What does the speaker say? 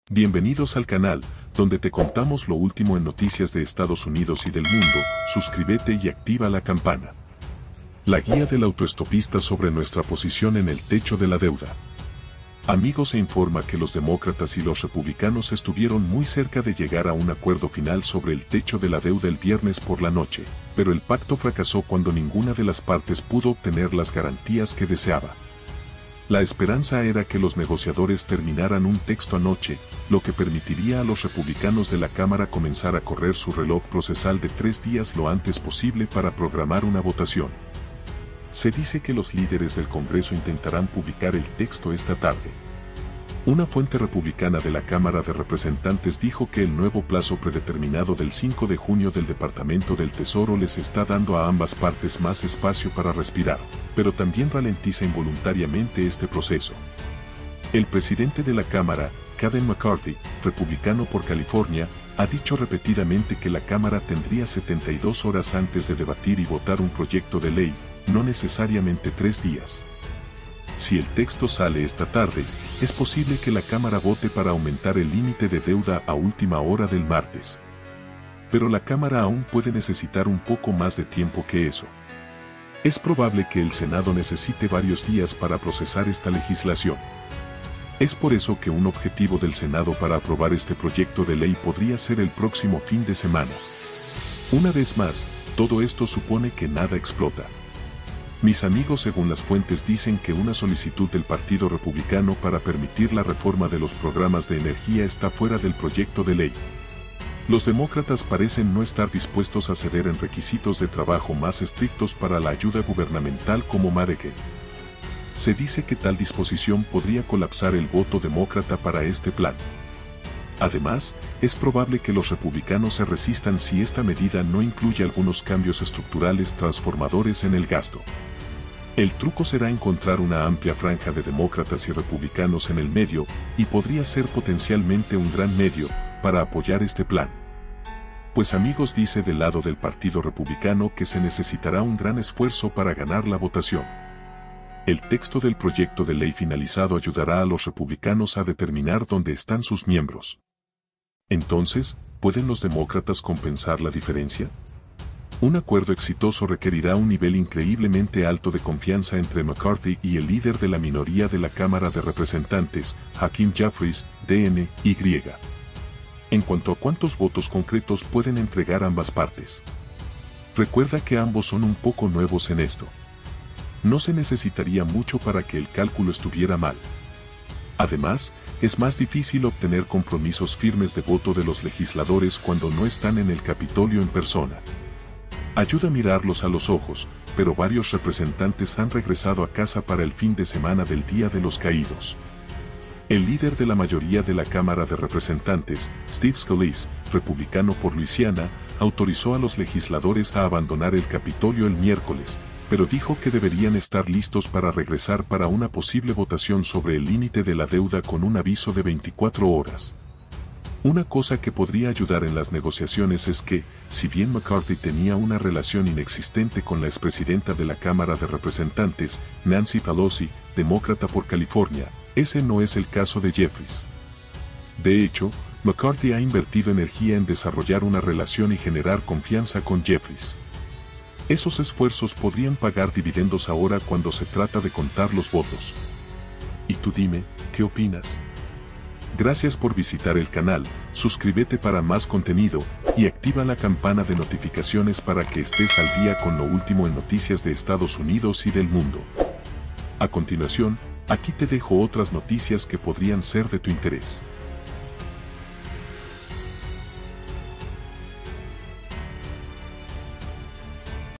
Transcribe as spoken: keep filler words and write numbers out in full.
Bienvenidos al canal, donde te contamos lo último en noticias de Estados Unidos y del mundo. Suscríbete y activa la campana. La guía del autoestopista sobre nuestra posición en el techo de la deuda. Amigos, se informa que los demócratas y los republicanos estuvieron muy cerca de llegar a un acuerdo final sobre el techo de la deuda el viernes por la noche, pero el pacto fracasó cuando ninguna de las partes pudo obtener las garantías que deseaba. La esperanza era que los negociadores terminaran un texto anoche, lo que permitiría a los republicanos de la Cámara comenzar a correr su reloj procesal de tres días lo antes posible para programar una votación. Se dice que los líderes del Congreso intentarán publicar el texto esta tarde. Una fuente republicana de la Cámara de Representantes dijo que el nuevo plazo predeterminado del cinco de junio del Departamento del Tesoro les está dando a ambas partes más espacio para respirar, pero también ralentiza involuntariamente este proceso. El presidente de la Cámara, Kevin McCarthy, republicano por California, ha dicho repetidamente que la Cámara tendría setenta y dos horas antes de debatir y votar un proyecto de ley, no necesariamente tres días. Si el texto sale esta tarde, es posible que la Cámara vote para aumentar el límite de deuda a última hora del martes. Pero la Cámara aún puede necesitar un poco más de tiempo que eso. Es probable que el Senado necesite varios días para procesar esta legislación. Es por eso que un objetivo del Senado para aprobar este proyecto de ley podría ser el próximo fin de semana. Una vez más, todo esto supone que nada explota. Mis amigos, según las fuentes, dicen que una solicitud del Partido Republicano para permitir la reforma de los programas de energía está fuera del proyecto de ley. Los demócratas parecen no estar dispuestos a ceder en requisitos de trabajo más estrictos para la ayuda gubernamental como Medicaid. Se dice que tal disposición podría colapsar el voto demócrata para este plan. Además, es probable que los republicanos se resistan si esta medida no incluye algunos cambios estructurales transformadores en el gasto. El truco será encontrar una amplia franja de demócratas y republicanos en el medio, y podría ser potencialmente un gran medio para apoyar este plan. Pues amigos, dice del lado del Partido Republicano que se necesitará un gran esfuerzo para ganar la votación. El texto del proyecto de ley finalizado ayudará a los republicanos a determinar dónde están sus miembros. Entonces, ¿pueden los demócratas compensar la diferencia? Un acuerdo exitoso requerirá un nivel increíblemente alto de confianza entre McCarthy y el líder de la minoría de la Cámara de Representantes, Hakeem Jeffries, D N Y. En cuanto a cuántos votos concretos pueden entregar ambas partes. Recuerda que ambos son un poco nuevos en esto. No se necesitaría mucho para que el cálculo estuviera mal. Además, es más difícil obtener compromisos firmes de voto de los legisladores cuando no están en el Capitolio en persona. Ayuda a mirarlos a los ojos, pero varios representantes han regresado a casa para el fin de semana del Día de los Caídos. El líder de la mayoría de la Cámara de Representantes, Steve Scalise, republicano por Luisiana, autorizó a los legisladores a abandonar el Capitolio el miércoles, pero dijo que deberían estar listos para regresar para una posible votación sobre el límite de la deuda con un aviso de veinticuatro horas. Una cosa que podría ayudar en las negociaciones es que, si bien McCarthy tenía una relación inexistente con la expresidenta de la Cámara de Representantes, Nancy Pelosi, demócrata por California, ese no es el caso de Jeffries. De hecho, McCarthy ha invertido energía en desarrollar una relación y generar confianza con Jeffries. Esos esfuerzos podrían pagar dividendos ahora cuando se trata de contar los votos. Y tú dime, ¿qué opinas? Gracias por visitar el canal, suscríbete para más contenido, y activa la campana de notificaciones para que estés al día con lo último en noticias de Estados Unidos y del mundo. A continuación, aquí te dejo otras noticias que podrían ser de tu interés.